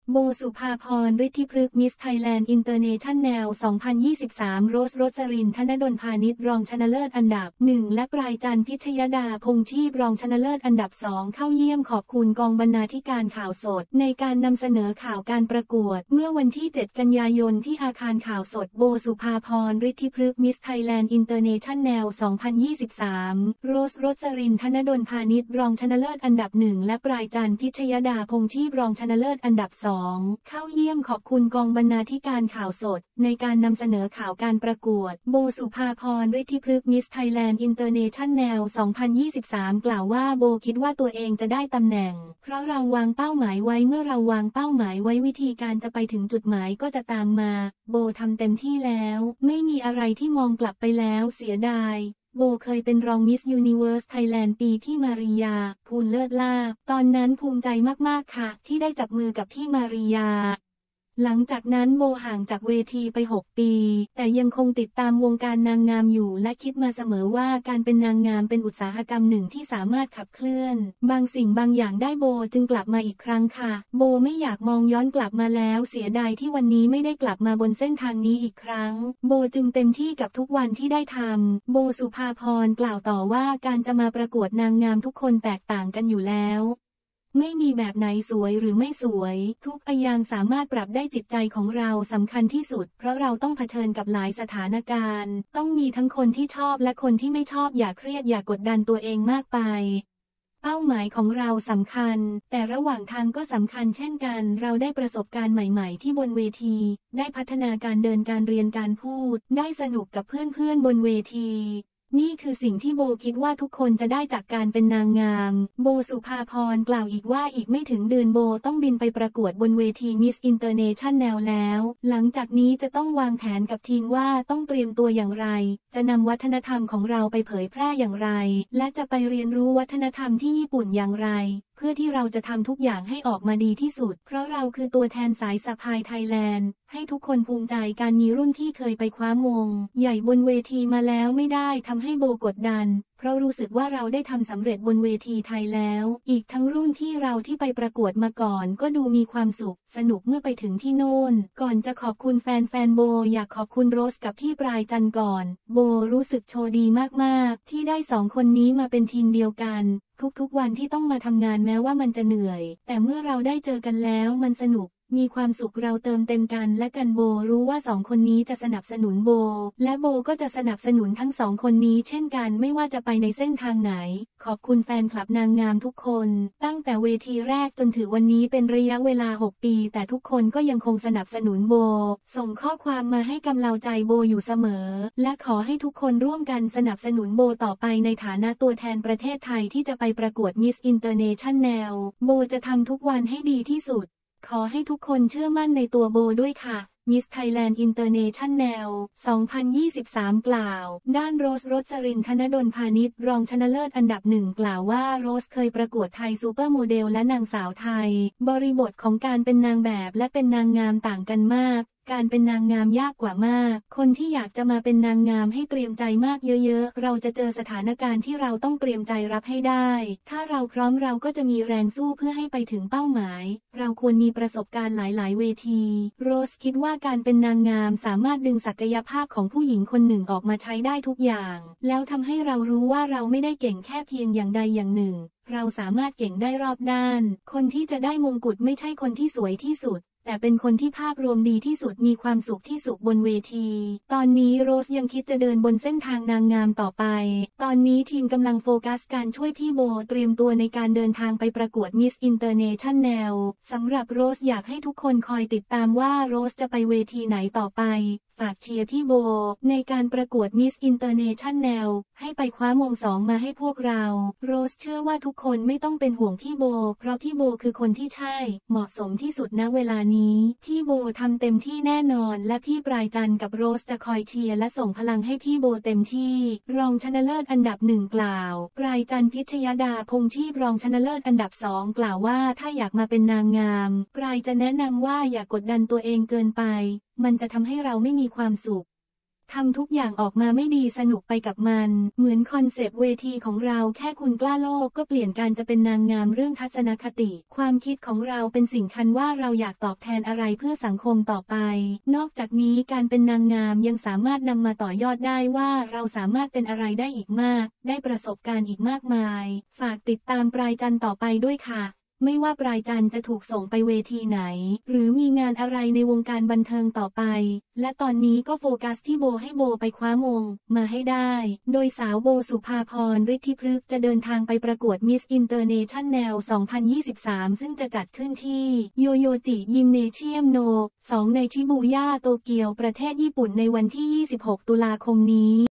โบสุภาพร ฤทธิพฤกษ์มิสไทยแลนด์อินเตอร์เนชั่นแนล 2023 โรส รสริน ธนดลพานิชรองชนะเลิศอันดับ 1 และปลายจันทร์ พิชยดา พงชีพรองชนะเลิศอันดับ 2 เข้าเยี่ยมขอบคุณกองบรรณาธิการข่าวสดในการนำเสนอข่าวการประกวดเมื่อวันที่ 7 กันยายนที่อาคารข่าวสดโบสุภาพร ฤทธิพฤกษ์มิสไทยแลนด์อินเตอร์เนชั่นแนล 2023 โรส รสริน ธนดลพานิชรองชนะเลิศอันดับ 1 และปลายจันทร์ พิชยดา พงชีพรองชนะเลิศอันดับ 2 เข้าเยี่ยมขอบคุณกองบรรณาธิการข่าวสดในการนำเสนอข่าวการประกวดโบสุภาพร ฤทธิพฤกษ์มิสไทยแลนด์อินเตอร์เนชั่นแนล 2023 กล่าวว่าโบคิดว่าตัวเองจะได้ตำแหน่งเพราะเราวางเป้าหมายไว้เมื่อเราวางเป้าหมายไว้วิธีการจะไปถึงจุดหมายก็จะตามมาโบทำเต็มที่แล้วไม่มีอะไรที่มองกลับไปแล้วเสียดายโบเคยเป็นรองมิสยูนิเวิร์สไทยแลนด์ปีที่มาริยาภูลเลิศลาภตอนนั้นภูมิใจมากๆค่ะที่ได้จับมือกับพี่มาริยาหลังจากนั้นโบห่างจากเวทีไป 6 ปีแต่ยังคงติดตามวงการนางงามอยู่และคิดมาเสมอว่าการเป็นนางงามเป็นอุตสาหกรรมหนึ่งที่สามารถขับเคลื่อนบางสิ่งบางอย่างได้โบจึงกลับมาอีกครั้งค่ะโบไม่อยากมองย้อนกลับมาแล้วเสียดายที่วันนี้ไม่ได้กลับมาบนเส้นทางนี้อีกครั้งโบจึงเต็มที่กับทุกวันที่ได้ทำโบสุภาพรกล่าวต่อว่าการจะมาประกวดนางงามทุกคนแตกต่างกันอยู่แล้วไม่มีแบบไหนสวยหรือไม่สวยทุกอย่างสามารถปรับได้จิตใจของเราสำคัญที่สุดเพราะเราต้องเผชิญกับหลายสถานการณ์ต้องมีทั้งคนที่ชอบและคนที่ไม่ชอบอย่าเครียดอย่ากดดันตัวเองมากไปเป้าหมายของเราสำคัญแต่ระหว่างทางก็สำคัญเช่นกันเราได้ประสบการณ์ใหม่ๆที่บนเวทีได้พัฒนาการเดินการเรียนการพูดได้สนุกกับเพื่อนๆบนเวทีนี่คือสิ่งที่โบคิดว่าทุกคนจะได้จากการเป็นนางงามโบสุภาพรกล่าวอีกว่าอีกไม่ถึงเดือนโบต้องบินไปประกวดบนเวทีมิสอินเตอร์เนชั่นแนลแล้วหลังจากนี้จะต้องวางแผนกับทีมว่าต้องเตรียมตัวอย่างไรจะนำวัฒนธรรมของเราไปเผยแพร่อย่างไรและจะไปเรียนรู้วัฒนธรรมที่ญี่ปุ่นอย่างไรเพื่อที่เราจะทำทุกอย่างให้ออกมาดีที่สุดเพราะเราคือตัวแทนสายสะพายไทยแลนด์ให้ทุกคนภูมิใจการมีรุ่นที่เคยไปคว้ามงใหญ่บนเวทีมาแล้วไม่ได้ทำให้โบกดดันเพราะรู้สึกว่าเราได้ทำสำเร็จบนเวทีไทยแล้วอีกทั้งรุ่นที่เราที่ไปประกวดมาก่อนก็ดูมีความสุขสนุกเมื่อไปถึงที่โน่นก่อนจะขอบคุณแฟนโบอยากขอบคุณโรสกับพี่ปลายจันทร์ก่อนโบรู้สึกโชคดีมากๆที่ได้2 คนนี้มาเป็นทีมเดียวกันทุกๆวันที่ต้องมาทำงานแม้ว่ามันจะเหนื่อยแต่เมื่อเราได้เจอกันแล้วมันสนุกมีความสุขเราเติมเต็มกันและกันโบรู้ว่า2 คนนี้จะสนับสนุนโบและโบก็จะสนับสนุนทั้ง2 คนนี้เช่นกันไม่ว่าจะไปในเส้นทางไหนขอบคุณแฟนคลับนางงามทุกคนตั้งแต่เวทีแรกจนถึงวันนี้เป็นระยะเวลา 6 ปีแต่ทุกคนก็ยังคงสนับสนุนโบส่งข้อความมาให้กำลังใจโบอยู่เสมอและขอให้ทุกคนร่วมกันสนับสนุนโบต่อไปในฐานะตัวแทนประเทศไทยที่จะไปประกวดมิสอินเตอร์เนชั่นแนลโบจะทำทุกวันให้ดีที่สุดขอให้ทุกคนเชื่อมั่นในตัวโบด้วยค่ะมิสไทยแลนด์อินเตอร์เนชั่นแนล 2023 กล่าวด้านโรส รสริน ธนดลพานิชรองชนะเลิศอันดับ 1 กล่าวว่าโรสเคยประกวดไทยซูเปอร์โมเดลและนางสาวไทยบริบทของการเป็นนางแบบและเป็นนางงามต่างกันมากการเป็นนางงามยากกว่ามากคนที่อยากจะมาเป็นนางงามให้เตรียมใจมากเยอะๆเราจะเจอสถานการณ์ที่เราต้องเตรียมใจรับให้ได้ถ้าเราพร้อมเราก็จะมีแรงสู้เพื่อให้ไปถึงเป้าหมายเราควรมีประสบการณ์หลายๆเวทีโรสคิดว่าการเป็นนางงามสามารถดึงศักยภาพของผู้หญิงคนหนึ่งออกมาใช้ได้ทุกอย่างแล้วทำให้เรารู้ว่าเราไม่ได้เก่งแค่เพียงอย่างใดอย่างหนึ่งเราสามารถเก่งได้รอบด้านคนที่จะได้มงกุฎไม่ใช่คนที่สวยที่สุดแต่เป็นคนที่ภาพรวมดีที่สุดมีความสุขที่สุดบนเวทีตอนนี้โรสยังคิดจะเดินบนเส้นทางนางงามต่อไปตอนนี้ทีมกำลังโฟกัสการช่วยพี่โบเตรียมตัวในการเดินทางไปประกวดมิสอินเตอร์เนชั่นแนลสำหรับโรสอยากให้ทุกคนคอยติดตามว่าโรสจะไปเวทีไหนต่อไปฝากเชียร์พี่โบในการประกวดมิสอินเตอร์เนชั่นแนลให้ไปคว้ามง2มาให้พวกเราโรสเชื่อว่าทุกคนไม่ต้องเป็นห่วงพี่โบเพราะพี่โบคือคนที่ใช่เหมาะสมที่สุดณเวลานี้พี่โบทำเต็มที่แน่นอนและพี่ปลายจันทร์กับโรสจะคอยเชียร์และส่งพลังให้พี่โบเต็มที่รองชนะเลิศอันดับ 1 กล่าวปลายจันทร์ พิชยดาพงชีพรองชนะเลิศอันดับ 2 กล่าวว่าถ้าอยากมาเป็นนางงามปลายจะแนะนำว่าอย่ากดดันตัวเองเกินไปมันจะทำให้เราไม่มีความสุขทำทุกอย่างออกมาไม่ดีสนุกไปกับมันเหมือนคอนเซปต์เวทีของเราแค่คุณกล้าโลกก็เปลี่ยนการจะเป็นนางงามเรื่องทัศนคติความคิดของเราเป็นสิ่งคัญว่าเราอยากตอบแทนอะไรเพื่อสังคมต่อไปนอกจากนี้การเป็นนางงามยังสามารถนำมาต่อยอดได้ว่าเราสามารถเป็นอะไรได้อีกมากได้ประสบการณ์อีกมากมายฝากติดตามปลายจันทร์ต่อไปด้วยค่ะไม่ว่าปลายจันทร์จะถูกส่งไปเวทีไหนหรือมีงานอะไรในวงการบันเทิงต่อไปและตอนนี้ก็โฟกัสที่โบให้โบไปคว้ามงมาให้ได้โดยสาวโบสุภาพรฤทธิพฤกษ์จะเดินทางไปประกวด Miss International 2023 ซึ่งจะจัดขึ้นที่โยโยจิยิมเนเชียมโน2ในชิบูย่าโตเกียวประเทศญี่ปุ่นในวันที่ 26 ตุลาคมนี้